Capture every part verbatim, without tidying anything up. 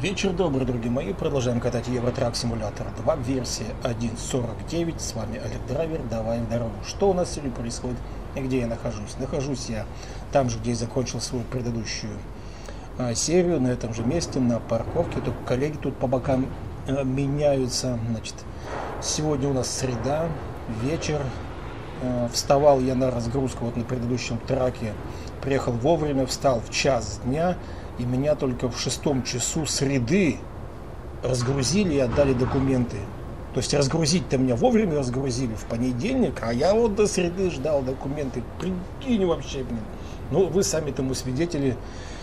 Вечер добрый, друзья мои. Продолжаем катать Евротрак Симулятор два, версия один точка сорок девять. С вами Олег Драйвер. Давай в дорогу. Что у нас сегодня происходит и где я нахожусь? Нахожусь я там же, где я закончил свою предыдущую а, серию, на этом же месте, на парковке. Только коллеги тут по бокам а, меняются. Значит, сегодня у нас среда, вечер. А, вставал я на разгрузку вот на предыдущем траке. Приехал вовремя, встал в час дня. И меня только в шестом часу среды разгрузили и отдали документы. То есть разгрузить-то меня вовремя разгрузили в понедельник, а я вот до среды ждал документы. Прикинь вообще, блин. Ну, вы сами тому свидетели,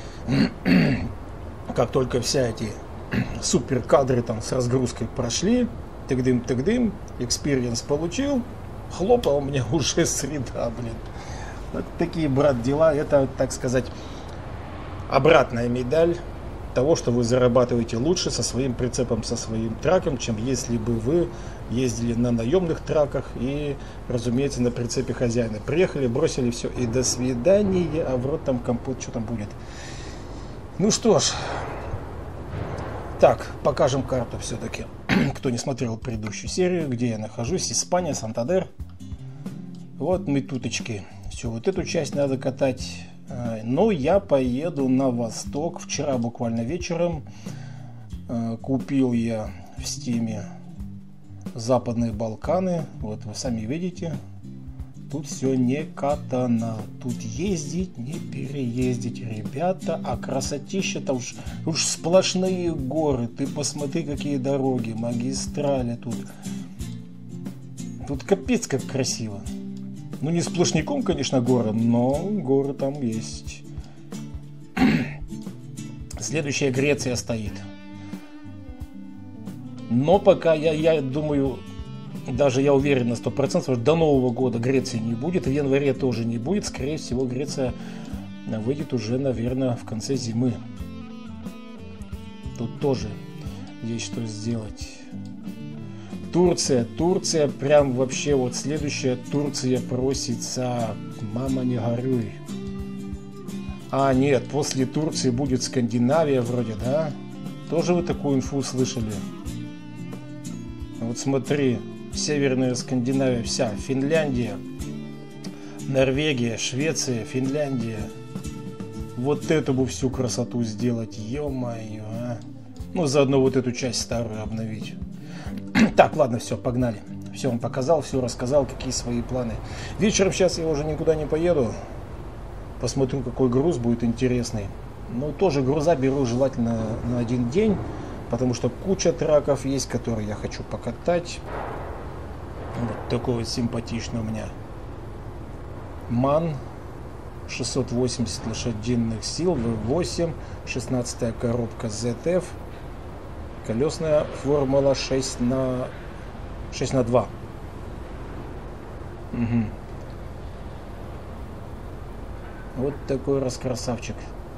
как только вся эти супер кадры там с разгрузкой прошли, тык-дым-тык-дым, экспириенс получил, хлоп, а у меня уже среда, блин. Вот такие, брат, дела. Это, так сказать, обратная медаль того, что вы зарабатываете лучше со своим прицепом, со своим траком, чем если бы вы ездили на наемных траках и, разумеется, на прицепе хозяина. Приехали, бросили все и до свидания, а в рот там компот, что там будет. Ну что ж, так, покажем карту все-таки. Кто не смотрел предыдущую серию, где я нахожусь, Испания, Сантандер. Вот мы туточки. Все, вот эту часть надо катать. Но я поеду на восток. Вчера буквально вечером э, купил я в Стиме Западные Балканы. Вот вы сами видите. Тут все не катано. Тут ездить, не переездить, ребята. А красотища-то уж, уж сплошные горы. Ты посмотри, какие дороги, магистрали тут. Тут капец как красиво. Ну, не сплошняком, конечно, горы, но горы там есть. Следующая Греция стоит. Но пока я, я думаю, даже я уверен на сто процентов, что до Нового года Греции не будет, в январе тоже не будет. Скорее всего, Греция выйдет уже, наверное, в конце зимы. Тут тоже есть что сделать. Турция, Турция, прям вообще вот следующая Турция просится, мама не горюй. А нет, после Турции будет Скандинавия вроде, да? Тоже вы такую инфу слышали? Вот смотри, Северная Скандинавия вся, Финляндия, Норвегия, Швеция, Финляндия. Вот эту бы всю красоту сделать, ё-моё, а? Ну, заодно вот эту часть старую обновить. Так, ладно, все, погнали. Все вам показал, все рассказал, какие свои планы. Вечером сейчас я уже никуда не поеду. Посмотрю, какой груз будет интересный. Ну, тоже груза беру желательно на один день, потому что куча траков есть, которые я хочу покатать. Вот такой вот симпатичный у меня МАН. шестьсот восемьдесят лошадиных сил, вэ восемь, шестнадцатая коробка зет эф. Колесная формула шесть на два. Угу. Вот такой раз красавчик.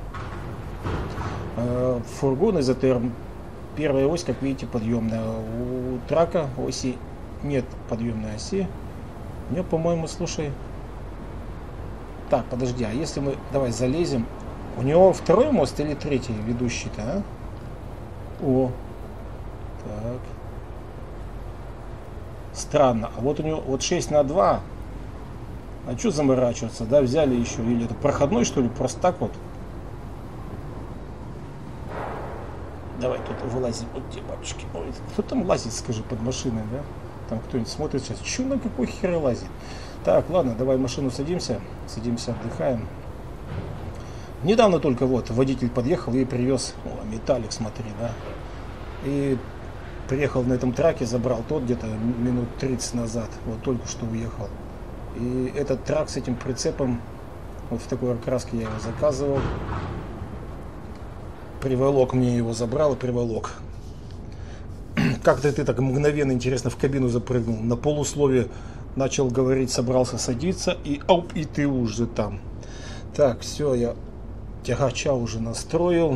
Фургон зет эр. Первая ось, как видите, подъемная. У трака оси нет подъемной оси. У нее, по-моему, слушай. Так, подожди, а если мы. Давай залезем. У него второй мост или третий ведущий-то, а? О. Так. Странно. А вот у него вот шесть на два. А что заморачиваться? Да, взяли еще. Или это проходной, что ли? Просто так вот. Давай тут вылазим. Вот те бабушки. Ой, кто там лазит, скажи, под машиной, да? Там кто-нибудь смотрит сейчас. Че на какой хер лазит? Так, ладно, давай в машину садимся. Садимся, отдыхаем. Недавно только вот водитель подъехал и привез. О, металлик, смотри, да. И приехал на этом траке, забрал тот где-то минут тридцать назад, вот только что уехал. И этот трак с этим прицепом, вот в такой окраске я его заказывал. Приволок мне его забрал и приволок. Как-то ты так мгновенно, интересно, в кабину запрыгнул, на полусловие начал говорить, собрался садиться, и оп, и ты уже там. Так, все, я тягача уже настроил.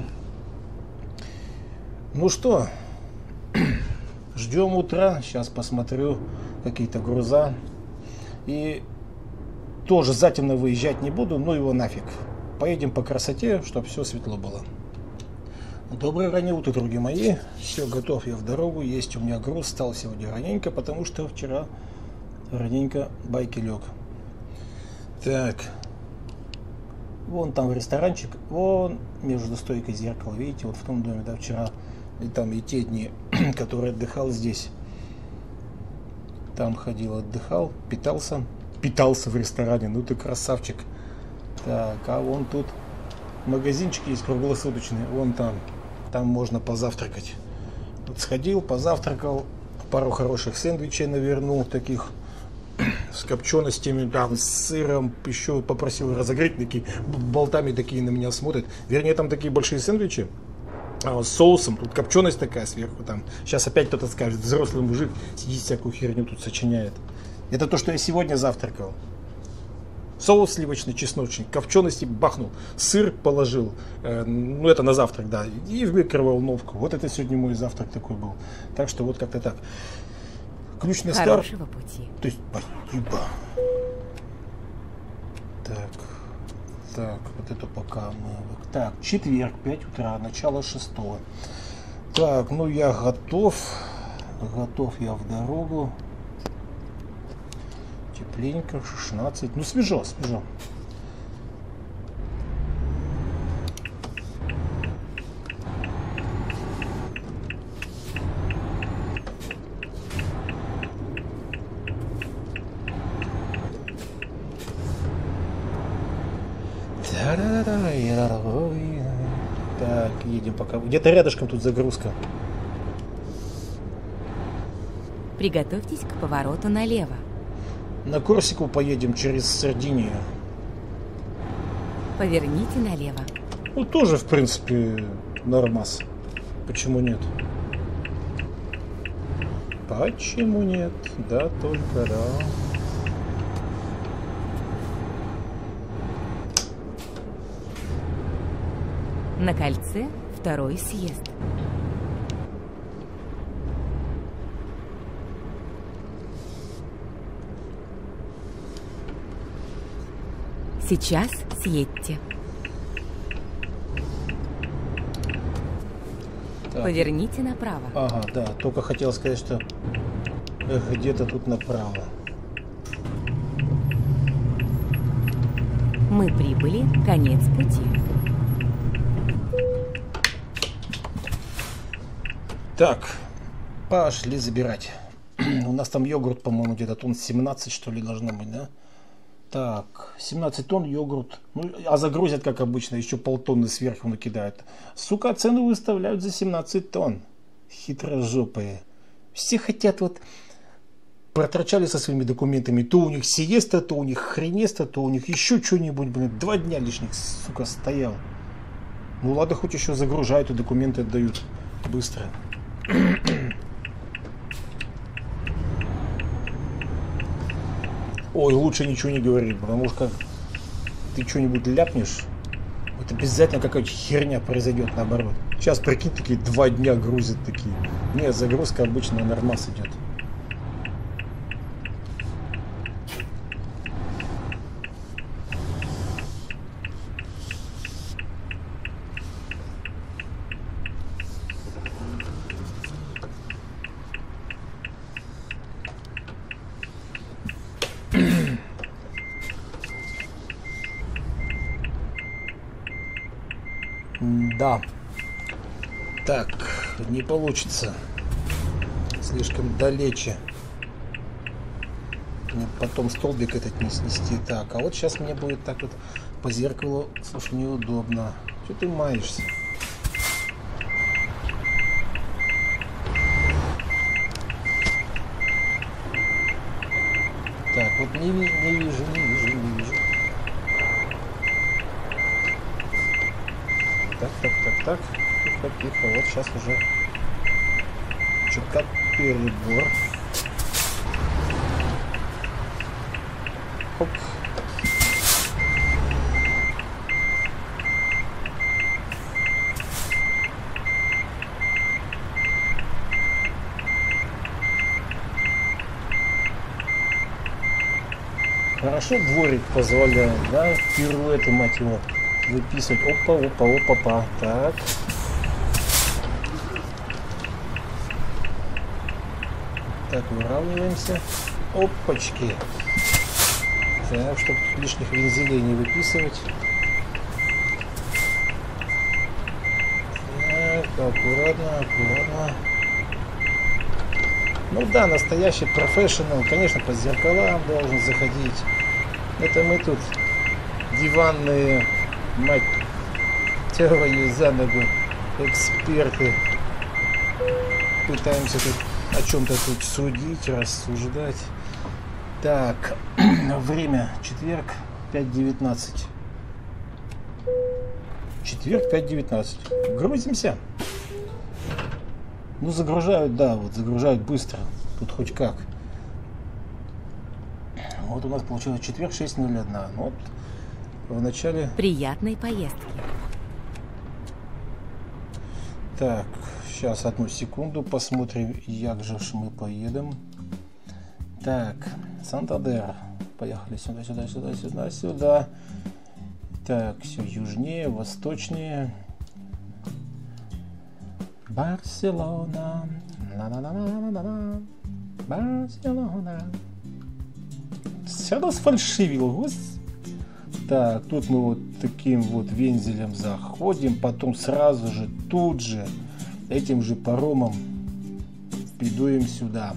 Ну что, ждем утра, сейчас посмотрю какие-то груза. И тоже затемно выезжать не буду, но его нафиг. Поедем по красоте, чтобы все светло было. Доброе раннее утро, друзья мои. Все, готов я в дорогу. Есть у меня груз. Стал сегодня раненько, потому что вчера раненько байки лег. Так. Вон там ресторанчик. Вон между стойкой зеркало. Видите, вот в том доме, да, вчера. И там и те дни, которые отдыхал здесь. Там ходил, отдыхал, питался. Питался в ресторане. Ну ты красавчик. Так, а вон тут магазинчик есть круглосуточный. Вон там. Там можно позавтракать. Вот сходил, позавтракал, пару хороших сэндвичей навернул, таких с копченостями, там, с сыром, еще попросил разогреть, такие болтами такие на меня смотрят. Вернее, там такие большие сэндвичи а, с соусом, тут копченость такая сверху. Там. Сейчас опять кто-то скажет, взрослый мужик сидит всякую херню тут сочиняет. Это то, что я сегодня завтракал. Соус сливочный, чесночный, копчености бахнул, сыр положил, э, ну это на завтрак, да, и в микроволновку. Вот это сегодня мой завтрак такой был. Так что вот как-то так. Ключ на старт. Хорошего пути. То есть, спасибо. Так, так, вот это пока мы... Так, четверг, пять утра, начало шестого. Так, ну я готов. Готов я в дорогу. Тепленько, шестнадцать. Ну, свежо, свежо. Так, едем пока. Где-то рядышком тут загрузка. Приготовьтесь к повороту налево. На Корсику поедем через Сардинию. Поверните налево. Ну, тоже, в принципе, нормас. Почему нет? Почему нет? Да, только да. На кольце второй съезд. Сейчас съедьте. Так. Поверните направо. Ага, да, только хотел сказать, что где-то тут направо. Мы прибыли, конец пути. Так, пошли забирать. У нас там йогурт, по-моему, где-то тонн семнадцать, что ли, должно быть, да? Так, семнадцать тонн йогурт. Ну, а загрузят, как обычно, еще полтонны сверху накидают. Сука, цену выставляют за семнадцать тонн. Хитрожопые. Все хотят вот... Проторчали со своими документами. То у них сиеста, то у них хренеста, то у них еще что-нибудь, блин. Два дня лишних, сука, стоял. Ну ладно, хоть еще загружают и документы отдают быстро. Ой, лучше ничего не говорить, потому что ты что-нибудь ляпнешь, вот обязательно какая-то херня произойдет наоборот. Сейчас, прикинь, такие два дня грузят такие. Нет, загрузка обычно нормас идет. Да. Так, не получится. Слишком далече. Мне потом столбик этот не снести. Так, а вот сейчас мне будет так вот по зеркалу. Слушай, неудобно. Что ты маешься? Так, вот не, ви не вижу, не вижу, не вижу. Так, так, так, так. Тихо, тихо. Вот сейчас уже чутка перебор. Оп. Хорошо дворик позволяет, да, пируэты, мать его, выписывать. Опа, опа, опа, опа. Так. Так, выравниваемся. Опачки. Так, чтобы лишних вензелей не выписывать. Так, аккуратно, аккуратно. Ну да, настоящий профессионал, конечно, по зеркалам должен заходить. Это мы тут диванные, мать твою за ногу, эксперты. Пытаемся тут о чем-то тут судить, рассуждать. Так, время четверг, пять девятнадцать. Четверг, пять девятнадцать. Грузимся. Ну, загружают, да, вот загружают быстро. Тут хоть как. Вот у нас получилось четверг, шесть ноль один. Ну, вот в начале... Приятной поездки. Так, сейчас одну секунду посмотрим, як же ж мы поедем. Так, Сантандер. Поехали сюда, сюда, сюда, сюда, сюда. Так, все южнее, восточнее. Барселона. На-на-на-на-на-на. Барселона. Все расфальшивил, господи. Так, тут мы вот таким вот вензелем заходим, потом сразу же, тут же, этим же паромом пидуем сюда,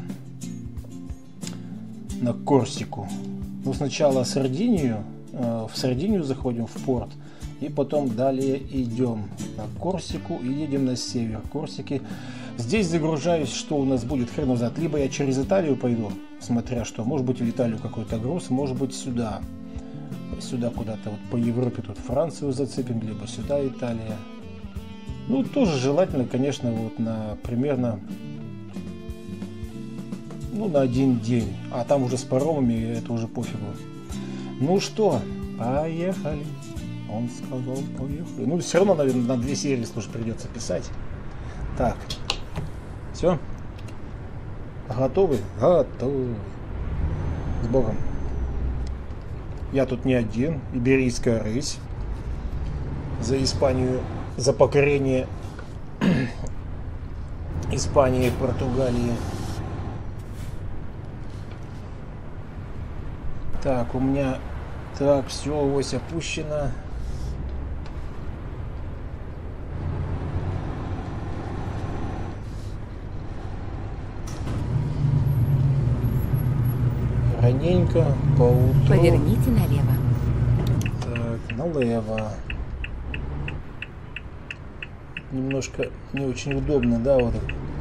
на Корсику. Ну, сначала Сардинию, э, в Сардинию заходим, в порт, и потом далее идем на Корсику и едем на север Корсики. Здесь загружаюсь, что у нас будет, хрен знает. Либо я через Италию пойду, смотря что, может быть в Италию какой-то груз, может быть сюда. Сюда куда-то вот по Европе, тут Францию зацепим, либо сюда Италия. Ну, тоже желательно, конечно, вот на примерно, ну, на один день. А там уже с паромами, это уже пофигу. Ну что, поехали. Он сказал, поехали. Ну, все равно, наверное, на две серии, слушай, придется писать. Так, все. Готовы? Готовы. С Богом. Я тут не один, иберийская рысь. За Испанию, за покорение Испании, Португалии. Так, у меня... Так, все, ось опущена. Раненько, по утру. Поверните налево. Так, налево. Немножко не очень удобно, да, вот.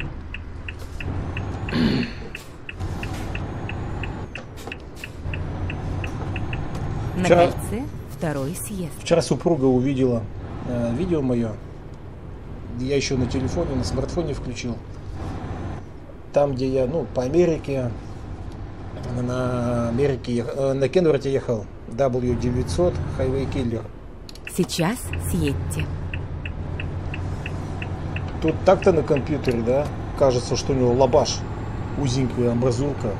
На Вчера... кольце второй съезд. Вчера супруга увидела э, видео мое. Я еще на телефоне, на смартфоне включил. Там, где я, ну, по Америке, на Америке, э, на Кенворте ехал. дабл ю девятьсот Highway Killer. Сейчас съедьте. Тут так-то на компьютере, да, кажется, что у него лабаш, узенькая амбразурка.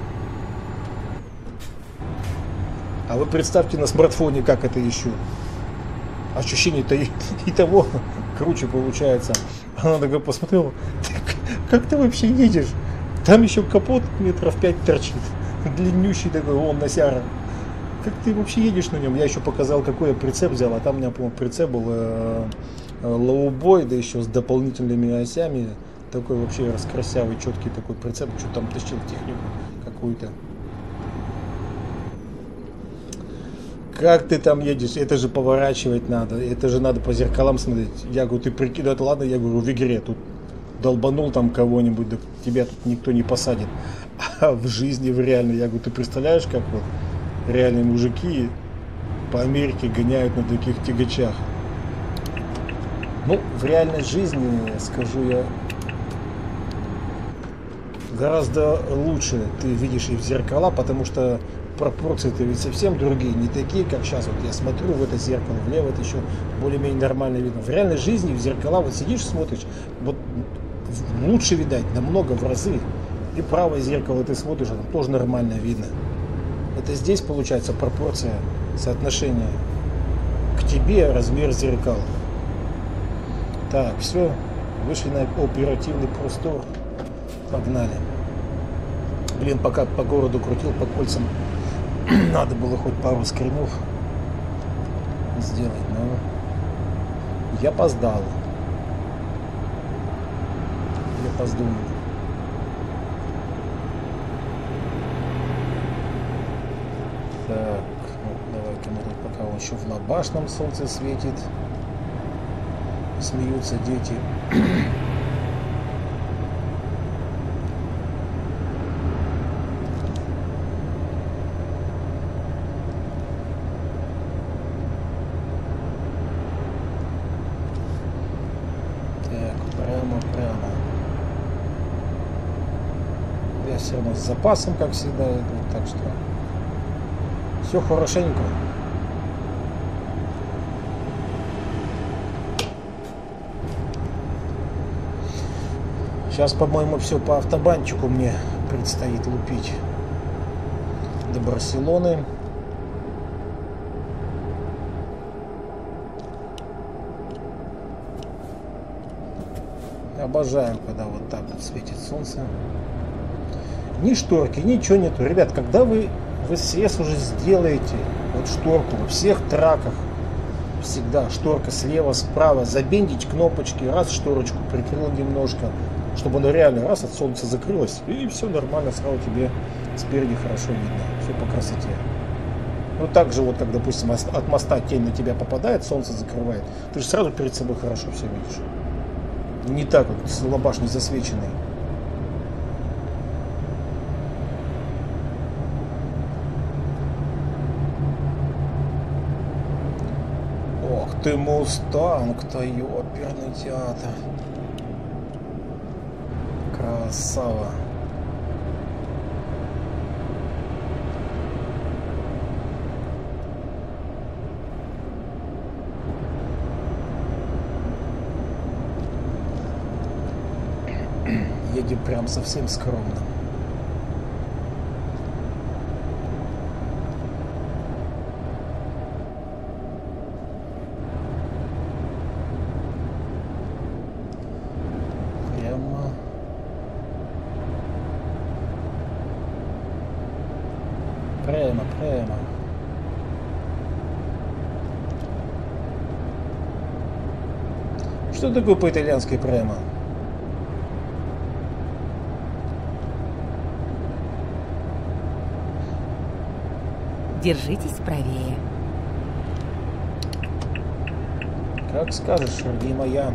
А вы представьте на смартфоне, как это еще. Ощущение-то и, и того круче получается. Она такая посмотрела, как ты вообще едешь? Там еще капот метров пять торчит. Длиннющий такой, вон носяра. Как ты вообще едешь на нем? Я еще показал, какой я прицеп взял. А там у меня, по-моему, прицеп был э, э, лоубой, да еще с дополнительными осями. Такой вообще раскрасявый, четкий такой прицеп. Что там тащил технику какую-то. Как ты там едешь? Это же поворачивать надо. Это же надо по зеркалам смотреть. Я говорю, ты прикинь, это ладно, я говорю, в игре тут долбанул там кого-нибудь, да тебя тут никто не посадит. А в жизни, в реальной, я говорю, ты представляешь, как вот реальные мужики по Америке гоняют на таких тягачах. Ну, в реальной жизни, скажу я, гораздо лучше ты видишь и в зеркала, потому что пропорции-то ведь совсем другие, не такие, как сейчас. Вот я смотрю в это зеркало, влево это еще более-менее нормально видно. В реальной жизни в зеркала вот сидишь, смотришь, вот лучше видать, намного, в разы. И правое зеркало ты смотришь, там тоже нормально видно. Это здесь получается пропорция, соотношение к тебе, размер зеркал. Так, все, вышли на оперативный простор, погнали. Блин, пока по городу крутил, по кольцам, надо было хоть пару скринов сделать, но я опоздал. Я опоздал. Так, ну, давай-ка мы тут, пока он еще в лабашном солнце светит, смеются дети. Все равно с запасом, как всегда, так что все хорошенько. Сейчас, по-моему, все по автобанчику мне предстоит лупить до Барселоны. Обожаем, когда вот так вот светит солнце. Ни шторки, ничего нету. Ребят, когда вы в эс эс уже сделаете вот шторку во всех траках, всегда шторка слева, справа, забендить кнопочки, раз шторочку прикрыл немножко, чтобы она реально раз от солнца закрылась, и все нормально, сразу тебе спереди хорошо видно, все по красоте. Ну так же вот, как, допустим, от моста тень на тебя попадает, солнце закрывает, ты же сразу перед собой хорошо все видишь. Не так вот, с лабаш не засвеченный. Ты мустанг-то, ёперный театр. Красава. Едем прям совсем скромно. Прямо, прямо. Что такое по-итальянски прямо? Держитесь правее. Как скажешь, Сергей моя.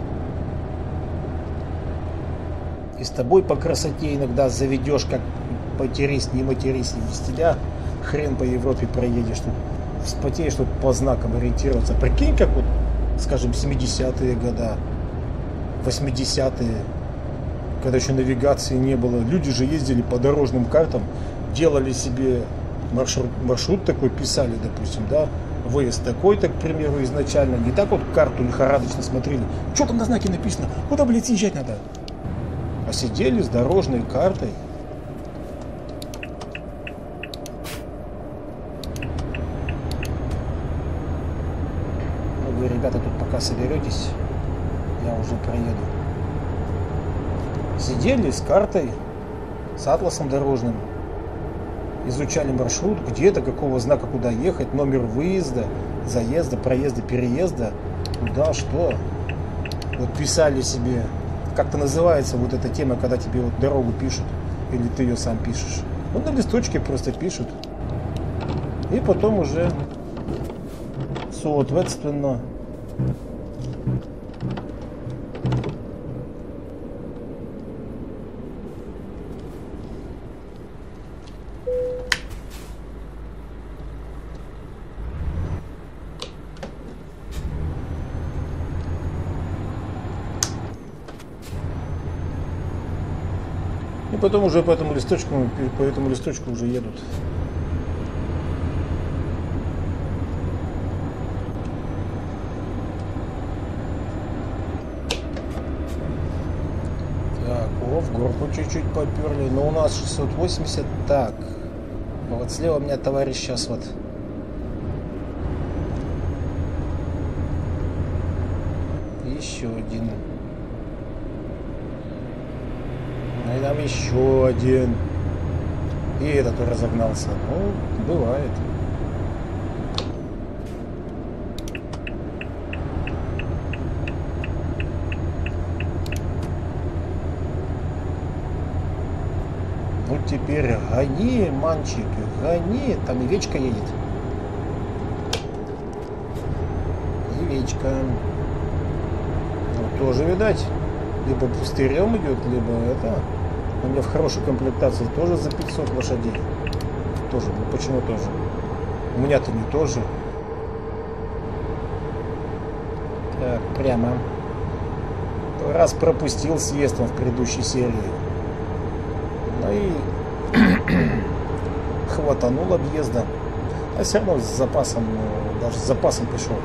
И с тобой по красоте иногда заведешь, как потерись, не матерись, без тебя хрен по Европе проедешь, тут вспотеешь, тут по знакам ориентироваться. Прикинь, как вот, скажем, семидесятые года, восьмидесятые, когда еще навигации не было. Люди же ездили по дорожным картам, делали себе маршрут, маршрут такой, писали, допустим, да, выезд такой-то, к примеру, изначально. Не так вот карту лихорадочно смотрели. Что там на знаке написано? Куда, блядь, съезжать надо? А сидели с дорожной картой. Ну, вы, ребята, тут пока соберетесь, я уже проеду. Сидели с картой, с атласом дорожным, изучали маршрут, где до какого знака куда ехать, номер выезда, заезда, проезда, переезда, куда, что. Вот писали себе, как-то называется вот эта тема, когда тебе вот дорогу пишут, или ты ее сам пишешь. Ну, на листочке просто пишут. И потом уже, соответственно, и потом уже по этому листочку, по этому листочку уже едут. Так, о, в горку чуть-чуть поперли, но у нас шестьсот восемьдесят. Так, вот слева у меня товарищ сейчас вот. Еще один. И там еще один. И этот разогнался. Ну, бывает. Ну теперь гони, мальчик, гони. Там и Вечка едет. И Вечка. Ну, тоже, видать, либо пустырем идет, либо это... У меня в хорошей комплектации тоже за пятьсот лошадей. Тоже, ну почему тоже? У меня-то не тоже. Так, прямо. Раз пропустил съезд он в предыдущей серии. Ну и хватанул объезда. А все равно с запасом, даже с запасом пришел.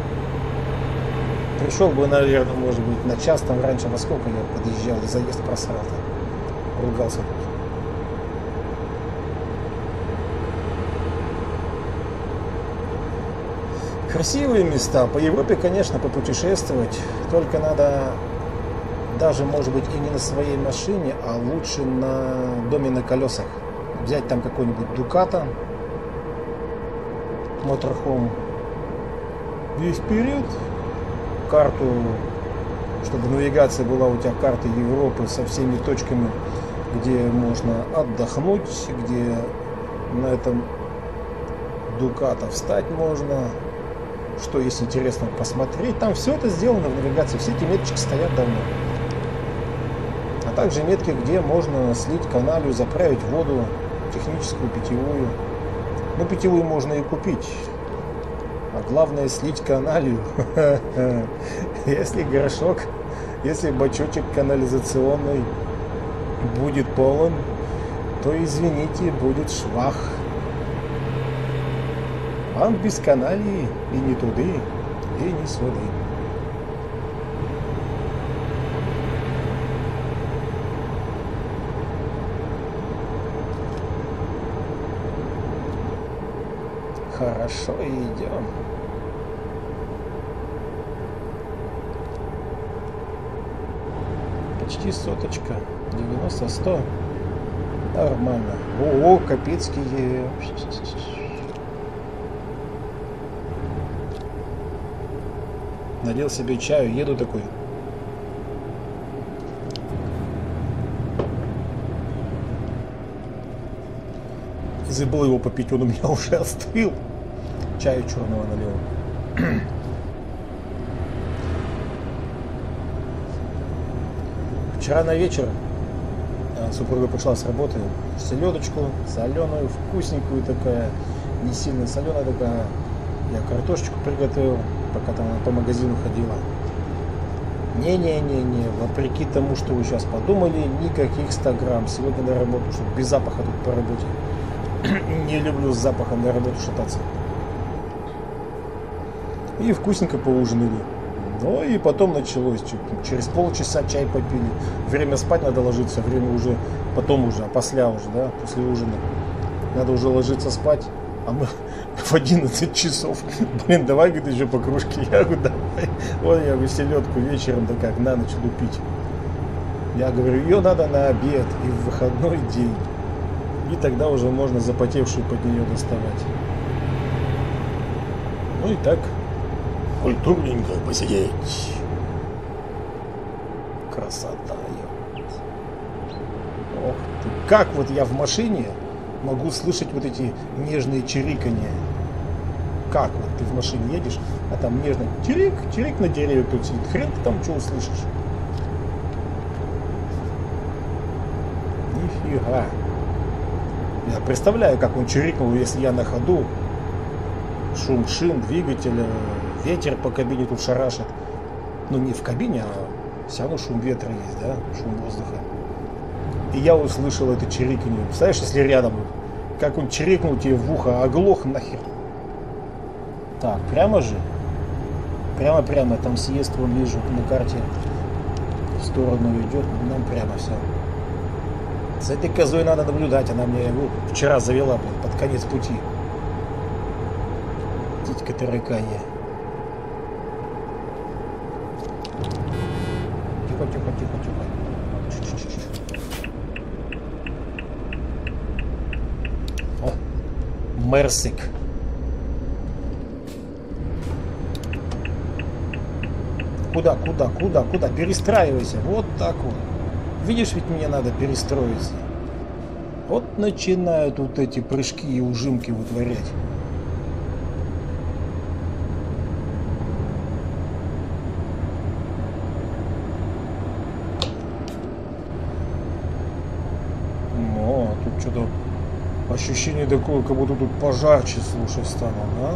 Пришел бы, наверное, может быть, на час, там раньше во сколько я подъезжал и заезд просрал-то. Ругался тут. Красивые места. По Европе, конечно, попутешествовать. Только надо даже, может быть, и не на своей машине, а лучше на доме на колесах. Взять там какой-нибудь Дуката, моторхом. И вперед. Карту, чтобы навигация была у тебя, карты Европы со всеми точками, где можно отдохнуть, где на этом Дуката встать можно, что есть интересно посмотреть. Там все это сделано в навигации, все эти меточки стоят давно. А также метки, где можно слить каналью, заправить воду, техническую, питьевую. Ну, питьевую можно и купить. А главное слить каналью. Если горшок, если бачочек канализационный будет полон, то, извините, будет швах. А без каналии и не туды, и не сюды. Хорошо, идем. Почти соточка. девяносто сто. Нормально. О, Капецкие. Налил себе чаю, еду такой. Забыл его попить, он у меня уже остыл. Чаю черного налил. Вчера на вечер супруга пришла с работы, селедочку соленую, вкусненькую такая, не сильно соленая такая. Я картошечку приготовил, пока там она по магазину ходила. Не-не-не-не, вопреки тому, что вы сейчас подумали, никаких ста грамм. Сегодня на работу, чтобы без запаха тут по работе. Не люблю с запахом на работу шататься. И вкусненько поужинали. Ну и потом началось. Через полчаса чай попили. Время спать надо ложиться, время уже потом уже, а после уже, да, после ужина. Надо уже ложиться спать. А мы в одиннадцать часов. Блин, давай, говорит, еще по кружке. Я говорю, давай. Вот я говорю, селедку вечером, да как, на ночь лупить. Я говорю, ее надо на обед и в выходной день. И тогда уже можно запотевшую под нее доставать. Ну и так, культурненько посидеть. Красота. Ох ты. Как вот я в машине могу слышать вот эти нежные чириканья. Как вот ты в машине едешь, а там нежно чирик, чирик на дереве тут сидит. Хрен ты там что услышишь. Нифига. Я представляю, как он чирикнул, если я на ходу. Шум шин, двигателя, ветер по кабине тут шарашит. Ну не в кабине, а все равно шум ветра есть, да, шум воздуха. И я услышал это чириканье. Представляешь, если рядом, как он чирикнул тебе в ухо, оглох нахер. Так, прямо же? Прямо-прямо, там съезд, вон вижу на карте. В сторону идет, нам прямо все. С этой козой надо наблюдать, она мне ну, вчера завела, блин, под конец пути. Титька тараканья. Тихо, тихо, тихо, тихо. Мерсик. Куда, куда, куда, куда? Перестраивайся. Вот так вот. Видишь, ведь мне надо перестроиться. Вот начинают вот эти прыжки и ужимки вытворять. О, тут что-то ощущение такое, как будто тут пожарче, слушай, стало, да?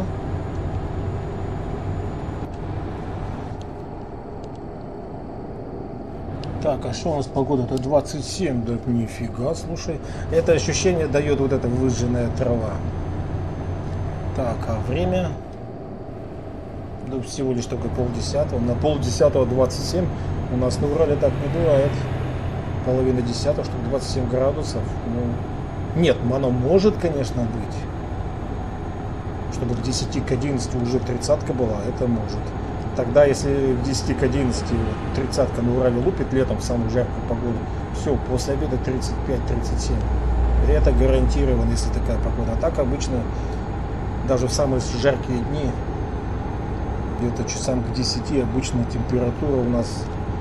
Так, а что у нас погода-то? двадцать семь, да нифига, слушай. Это ощущение дает вот эта выжженная трава. Так, а время? Да всего лишь только полдесятого. На полдесятого двадцать семь. У нас на Урале так не бывает. Половина десятого, чтобы двадцать семь градусов. Ну, нет, оно может, конечно, быть. Чтобы к десяти к одиннадцати уже тридцатка была, это может. Тогда, если к десяти к одиннадцати тридцатка на Урале лупит летом в самую жаркую погоду, все, после обеда тридцать пять тридцать семь. Это гарантировано, если такая погода. А так обычно, даже в самые жаркие дни, где-то часам к десяти, обычно температура у нас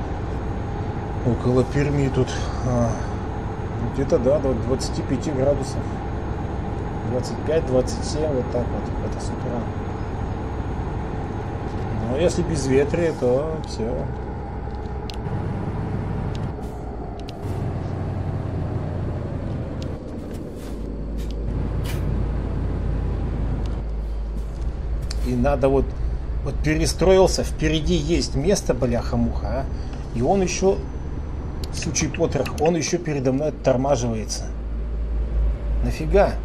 около Перми тут а, где-то, да, до двадцати пяти градусов. двадцать пять двадцать семь, вот так вот, это с утра. Но если без ветра, то все. И надо вот, вот перестроился, впереди есть место, бляха-муха, а? И он еще, сучий потрох, он еще передо мной оттормаживается. Нафига?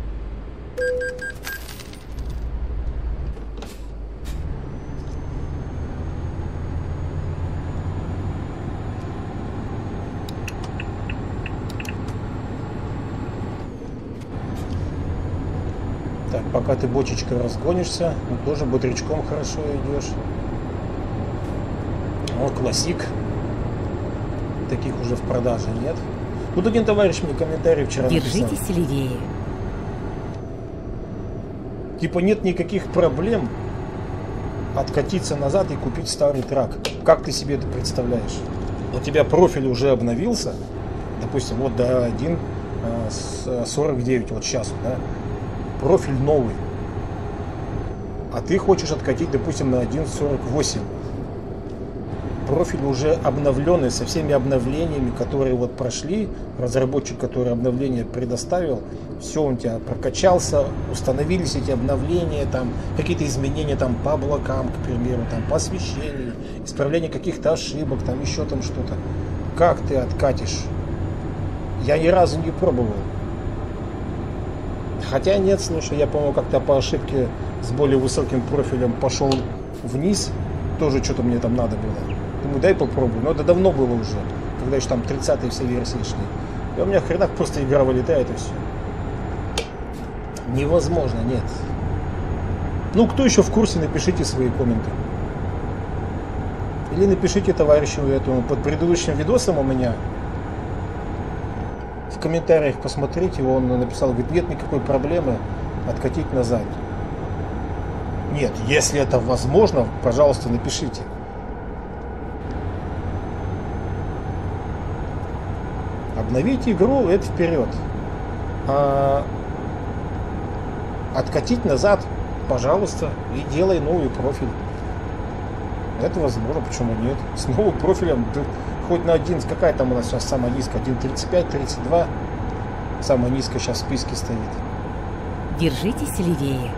Так, пока ты бочечкой разгонишься, ну, тоже бодрячком хорошо идешь. О, классик. Таких уже в продаже нет. Тут один товарищ мне комментарий вчера написал. Держитесь левее. Типа нет никаких проблем откатиться назад и купить старый трак. Как ты себе это представляешь? У тебя профиль уже обновился, допустим, вот до один сорок девять, вот сейчас, да, профиль новый, а ты хочешь откатить, допустим, на один сорок восемь. Профиль уже обновленный, со всеми обновлениями, которые вот прошли, разработчик, который обновление предоставил, все, он у тебя прокачался, установились эти обновления, там какие-то изменения там по облакам, к примеру, там по освещению, исправление каких-то ошибок, там еще там что-то. Как ты откатишь? Я ни разу не пробовал. Хотя нет, слушай, я, по-моему, как-то по ошибке с более высоким профилем пошел вниз, тоже что-то мне там надо было. Думаю, дай попробую. Но это давно было уже, когда еще там тридцатые все версии шли. И у меня хренак просто игра вылетает и все. Невозможно, нет. Ну, кто еще в курсе, напишите свои комменты. Или напишите товарищу этому под предыдущим видосом у меня. В комментариях посмотрите, он написал, говорит, нет никакой проблемы откатить назад. Нет, если это возможно, пожалуйста, напишите. Обновить игру, это вперед. А откатить назад, пожалуйста, и делай новый профиль. Это возможно, почему нет? С новым профилем, ты хоть на один, какая там у нас сейчас самая низкая, один тридцать пять тридцать два, самая низкая сейчас в списке стоит. Держитесь левее.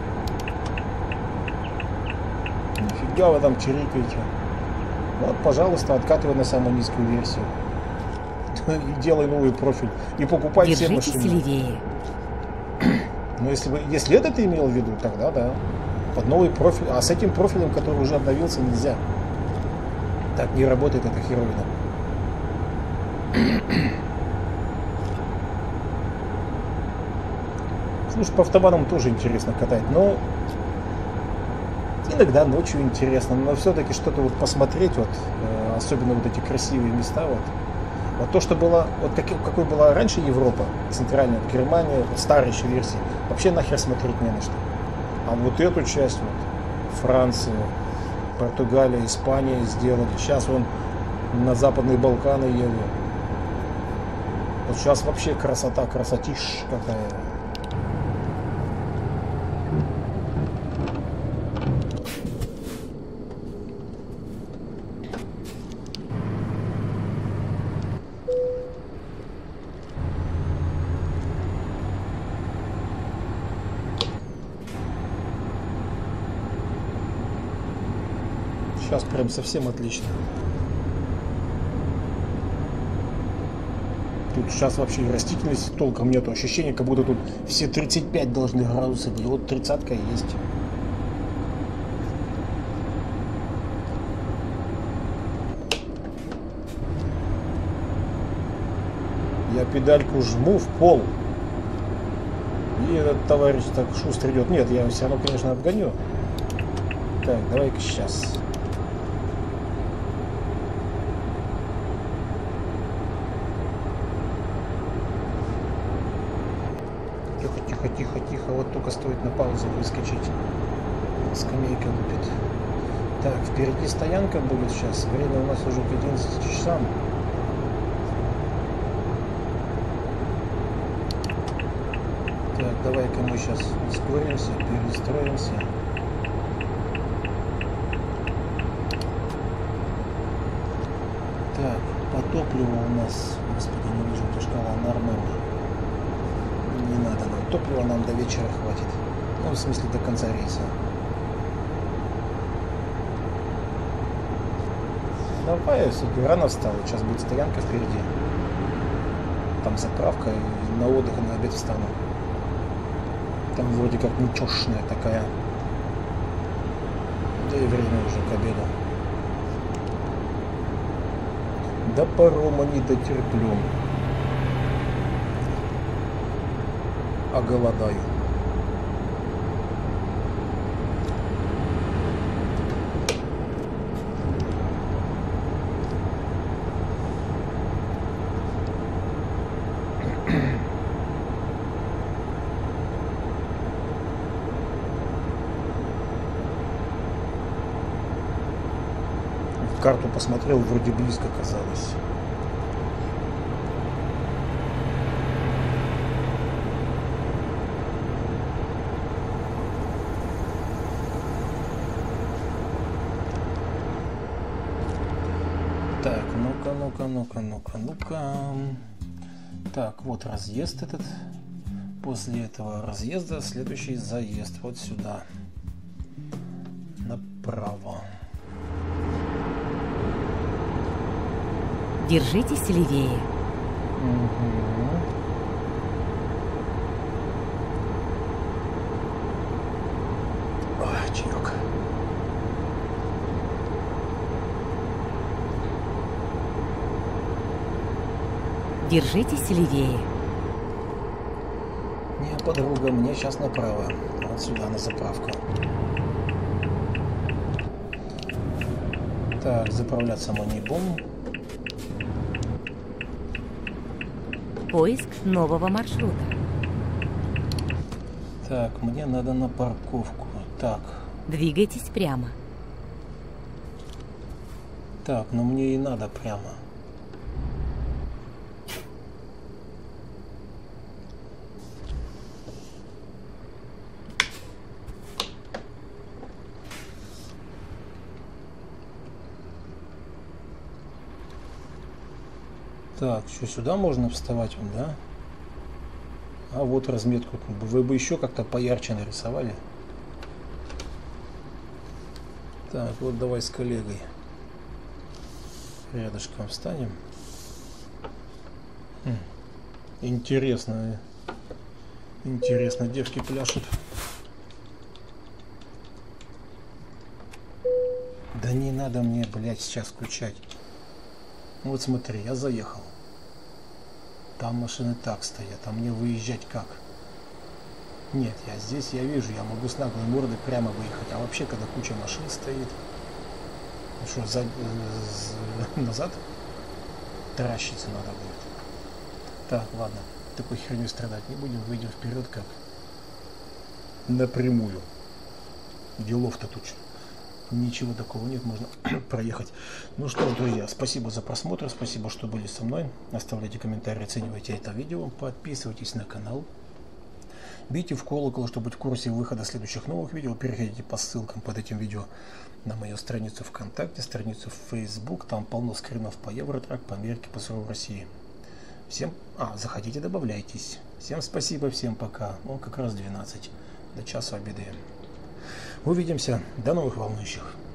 Нифига вы там чирикаете. Вот, пожалуйста, откатывай на самую низкую версию. И делай новый профиль. И покупай все машины. Держитесь левее. Но если, вы, если это ты имел в виду, тогда да. Под новый профиль. А с этим профилем, который уже обновился, нельзя. Так не работает эта херовина. Слушай, по автобанам тоже интересно катать, но иногда ночью интересно, но все-таки что-то вот посмотреть, вот, особенно вот эти красивые места, вот. Вот то, что было, вот как, какой была раньше Европа, центральная Германия, вот старой еще версии, вообще нахер смотреть не на что. А вот эту часть, вот, Франция, Португалия, Испания сделали. Сейчас вон на Западные Балканы едут. Вот сейчас вообще красота, красотищ какая. Сейчас прям совсем отлично. Тут сейчас вообще растительности толком нету. Ощущение, как будто тут все тридцать пять должны градуса быть. Вот тридцатка есть. Я педальку жму в пол. И этот товарищ так шустро идет. Нет, я все равно, конечно, обгоню. Так, давай-ка сейчас. Тихо, тихо, тихо. Вот только стоит на паузу выскочить. Скамейка лупит. Так, впереди стоянка будет сейчас. Время у нас уже к одиннадцати часам. Так, давай-ка мы сейчас ускоримся, перестроимся. Так, по топливу у нас, господи, не вижу, эта шкала нормально. Не надо нам топлива, нам до вечера хватит. Ну, в смысле, до конца рейса. Давай, все-таки рано встал, сейчас будет стоянка впереди. Там заправка, и на отдых, и на обед встану. Там вроде как ничешная такая. Да и время уже к обеду. До парома не дотерплю. А голодаю. Карту посмотрел, вроде близко казалось. Так, ну-ка, ну-ка, ну-ка, ну-ка, ну-ка. Так, вот разъезд этот. После этого разъезда следующий заезд вот сюда. Направо. Держитесь левее. Угу. Ой, чаек. Держитесь левее. Не, подруга, мне сейчас направо. Вот сюда, на заправку. Так, заправляться мы не будем. Поиск нового маршрута. Так, мне надо на парковку. Так. Двигайтесь прямо. Так, но мне и надо прямо. Так, что, сюда можно вставать, да? А вот разметку. Вы бы еще как-то поярче нарисовали. Так, вот давай с коллегой рядышком встанем. Хм. Интересно. Интересно, девки пляшут. Да не надо мне, блядь, сейчас включать. Вот смотри, я заехал. Там машины так стоят, а мне выезжать как? Нет, я здесь, я вижу, я могу с наглой мордой прямо выехать. А вообще, когда куча машин стоит, что, за, за, назад? таращиться надо будет. Так, ладно, такой херню страдать не будем, выйдем вперед как напрямую. Делов-то тут ничего такого нет, можно проехать. Ну что ж, друзья, спасибо за просмотр, спасибо, что были со мной. Оставляйте комментарии, оценивайте это видео, подписывайтесь на канал. Бейте в колокол, чтобы быть в курсе выхода следующих новых видео. Переходите по ссылкам под этим видео на мою страницу ВКонтакте, страницу в Facebook. Там полно скринов по Евротрак, по Америке, по СРУ России. Всем, а, заходите, добавляйтесь. Всем спасибо, всем пока. Ну, как раз двенадцать, до часу обедаем. Увидимся, до новых волнующих.